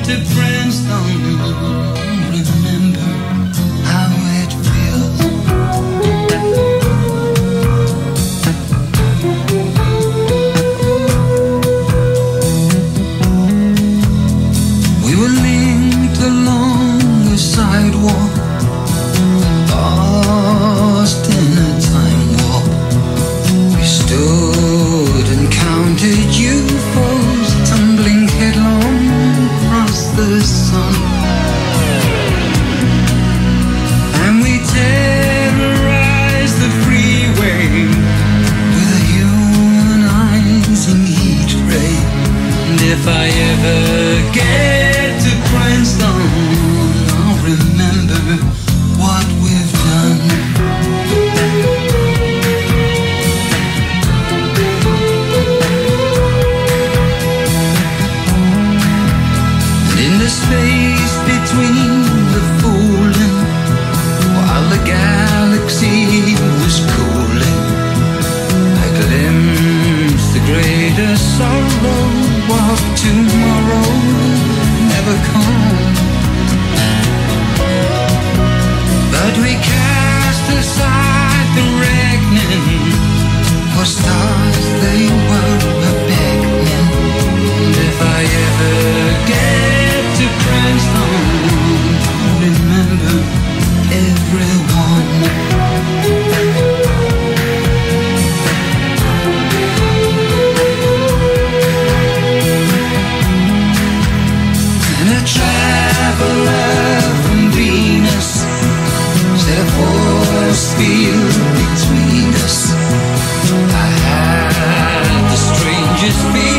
to Princeton, remember how it feels. We were linked along the sidewalk, lost in a time warp. We stood and counted UFOs tumbling headlong across the sun, and we terrorized the freeway with a humanizing heat ray. And if I ever get to Princeton, I'll remember what we've done. And in the space between the falling, while the galaxy was cooling, I glimpsed the greater sorrow of tomorrow never come. But we cast aside the reckoning, for stars they were a-beckoning. And if I ever get to Princeton, I'll remember everyone. And a traveler from Venus set a force field between us. I had the strangest feeling